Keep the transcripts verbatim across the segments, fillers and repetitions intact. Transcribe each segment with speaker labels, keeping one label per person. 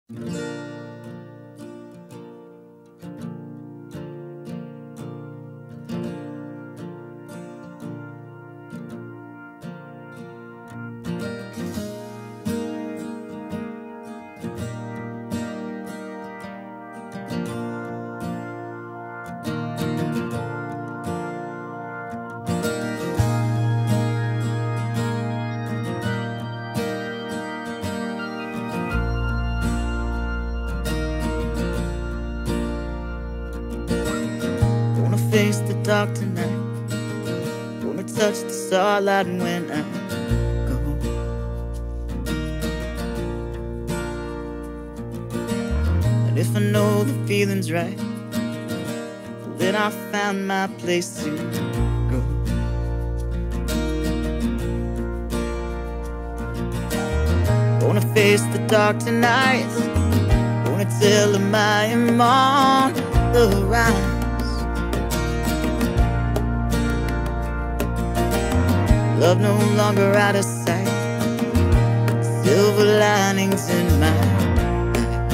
Speaker 1: Face the dark tonight, gonna touch the starlight when I go. And if I know the feeling's right, then I found my place to go. Gonna face the dark tonight, gonna tell him I am on the rise. Love no longer out of sight, silver linings in my eyes.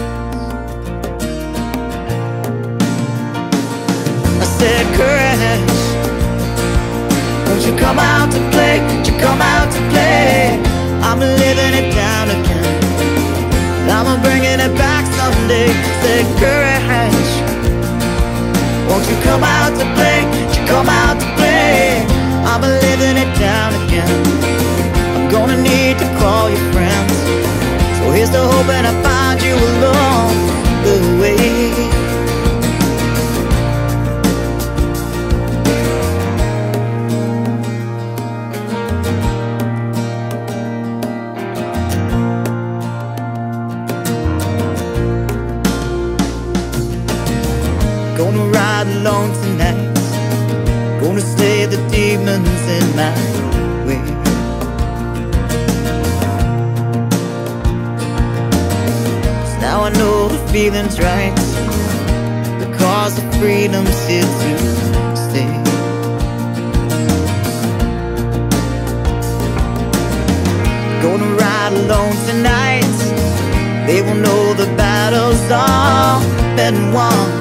Speaker 1: I said, courage, won't you come out to play? Won't you come out to play? I'm living it down again, I'm bringing it back someday. I said, courage, won't you come out to play? Won't you come out to play? I'm living it down again. I'm gonna need to call your friends, so here's to hoping I find you along the way. Gonna ride alone tonight, gonna slay the demons in my way. So now I know the feeling's right, the cause of freedom's here to stay. Gonna ride alone tonight, they will know the battle's all been won.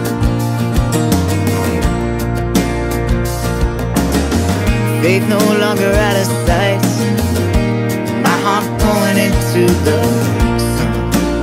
Speaker 1: Faith no longer out of sight, my heart pulling into the sun.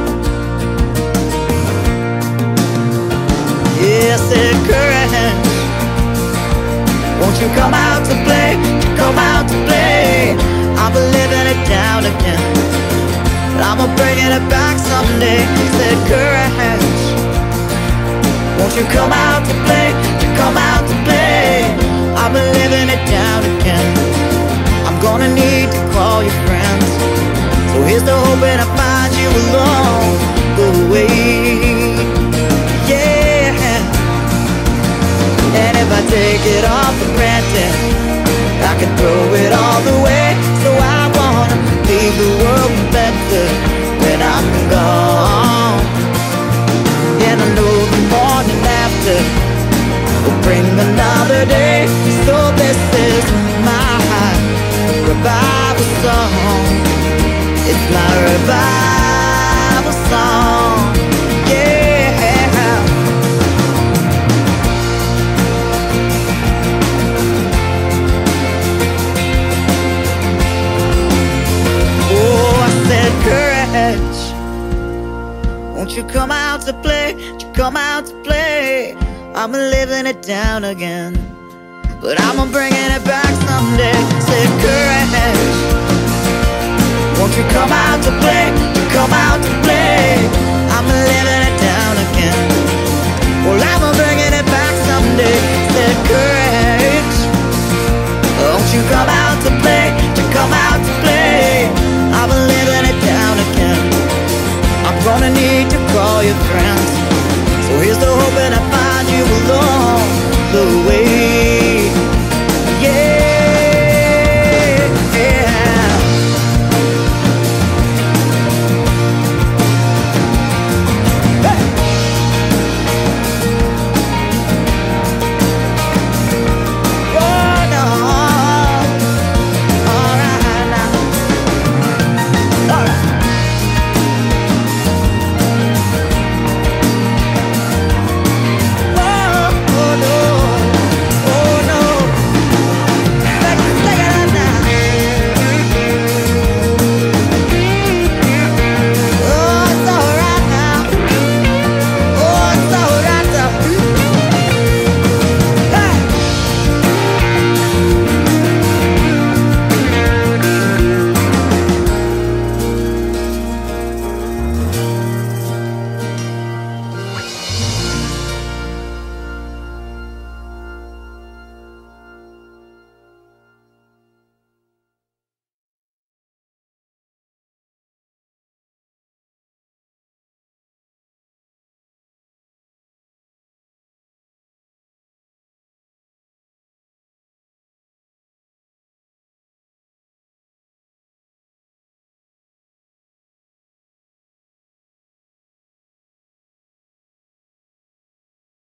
Speaker 1: Yeah, I said, courage, won't you come out to play? Won't you come out to play? I'm living it down again, but I'm bringing it back someday. I said, courage, won't you come out to play? Won't you come out to play? I'm living it down again, I'm gonna need to call your friends, so here's to hoping I find you along the way. Yeah. And if I take it all for granted, I can throw it all away. So I wanna leave the world better when I'm gone. And I know the morning after will bring another day. So this is my revival song, it's my revival song, yeah. Oh, I said, courage, won't you come out to play? Won't you come out to play? I'm living it down again, but I'm bringing it back someday. Say, courage, won't you come out to play?